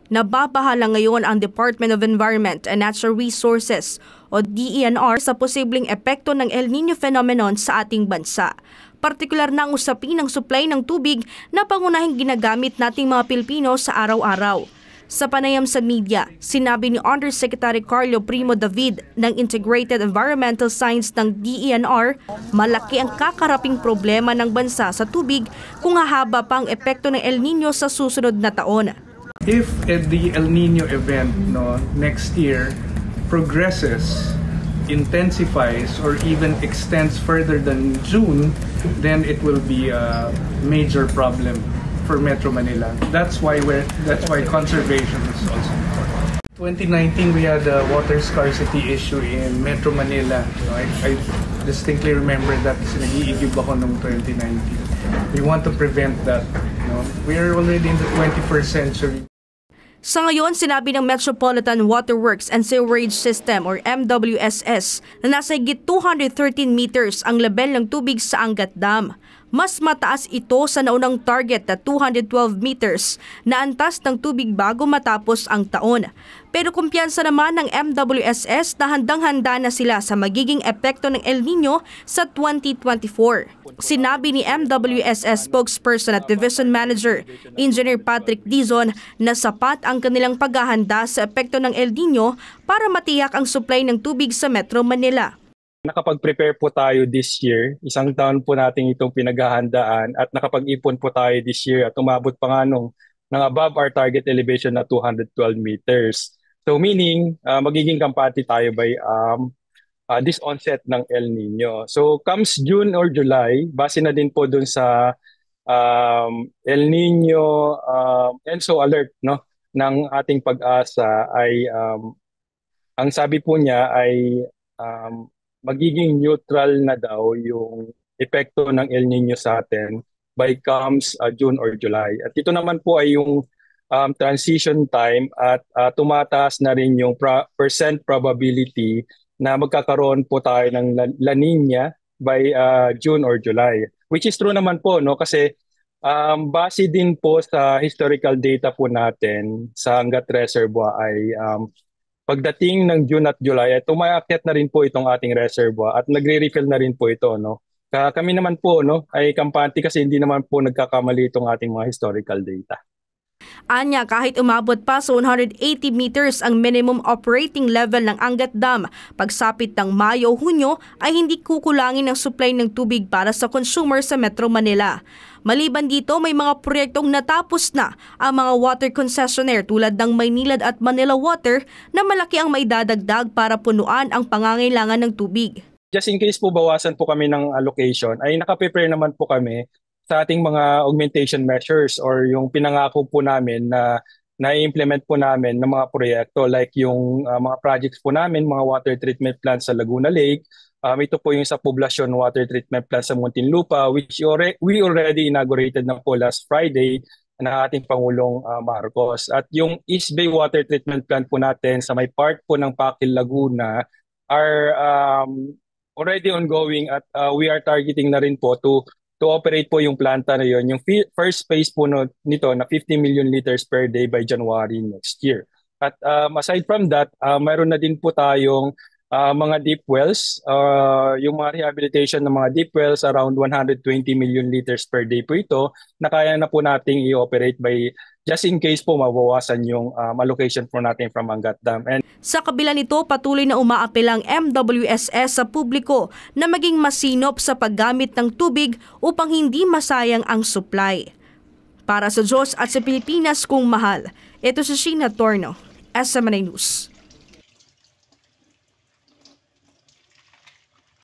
Nababahala ngayon ang Department of Environment and Natural Resources o DENR sa posibleng epekto ng El Niño phenomenon sa ating bansa. Partikular na ang usapin ng supply ng tubig na pangunahing ginagamit nating mga Pilipino sa araw-araw. Sa panayam sa media, sinabi ni Undersecretary Carlo Primo David ng Integrated Environmental Science ng DENR, malaki ang kakaraping problema ng bansa sa tubig kung hahaba pa ang epekto ng El Niño sa susunod na taon. If the El Niño event next year progresses, intensifies, or even extends further than June, then it will be a major problem for Metro Manila. That's why conservation is also important. 2019, we had a water scarcity issue in Metro Manila. I distinctly remember that nag-iigib ako noong 2019. We want to prevent that. We are already in the 21st century. Sa ngayon, sinabi ng Metropolitan Waterworks and Sewerage System or MWSS na nasa higit 213 meters ang level ng tubig sa Angat Dam. Mas mataas ito sa naunang target na 212 meters na antas ng tubig bago matapos ang taon. Pero kumpiyansa naman ng MWSS na handang-handa na sila sa magiging epekto ng El Niño sa 2024. Sinabi ni MWSS spokesperson at Division Manager, Engineer Patrick Dizon, na sapat ang kanilang paghahanda sa epekto ng El Niño para matiyak ang supply ng tubig sa Metro Manila. Nakapag-prepare po tayo this year. Isang taon po natin itong pinaghahandaan at nakapag-ipon po tayo this year at umabot pa nga ng above our target elevation na 212 meters. So meaning, magiging kampante tayo by this onset ng El Niño. So comes June or July, base na din po dun sa El Niño ENSO alert ng ating pag-asa ay ang sabi po niya ay magiging neutral na daw yung epekto ng El Niño sa atin by comes June or July. At ito naman po ay yung transition time at tumataas na rin yung percent probability na magkakaroon po tayo ng La Nina by June or July. Which is true naman po kasi base din po sa historical data po natin sa Angat Reservoir ay pagdating ng June at July, ay tumakyat na rin po itong ating reservoir at nagre-refill na rin po ito. Kami naman po ay kampante kasi hindi naman po nagkakamali itong ating mga historical data. Anya, kahit umabot pa sa 180 meters ang minimum operating level ng Angat Dam, pagsapit ng Mayo o Hunyo ay hindi kukulangin ang supply ng tubig para sa consumer sa Metro Manila. Maliban dito, may mga proyektong natapos na ang mga water concessionaire tulad ng Maynilad at Manila Water na malaki ang maidadagdag para punuan ang pangangailangan ng tubig. Just in case po bawasan po kami ng allocation, ay nakaprepare naman po kami sa ating mga augmentation measures or yung pinangako po namin na na-implement po namin ng mga proyekto like yung mga projects po namin, mga water treatment plants sa Laguna Lake. Ito po yung sa Poblacion Water Treatment Plant sa Muntinlupa which we already inaugurated na po last Friday ng ating Pangulong Marcos. At yung East Bay Water Treatment Plant po natin sa may part po ng Pakil, Laguna are already ongoing at we are targeting na rin po to operate po yung planta na yun. Yung first phase po nito na 50 million liters per day by January next year. At aside from that, mayroon na din po tayong mga deep wells, yung mga rehabilitation ng mga deep wells, around 120 million liters per day po ito, na kaya na po nating i-operate by just in case po mabawasan yung allocation po natin from Angat Dam. And sa kabila nito, patuloy na umaapel ang MWSS sa publiko na maging masinop sa paggamit ng tubig upang hindi masayang ang supply. Para sa Diyos at sa Pilipinas kung mahal, ito si Sheena Torno, SMNA News.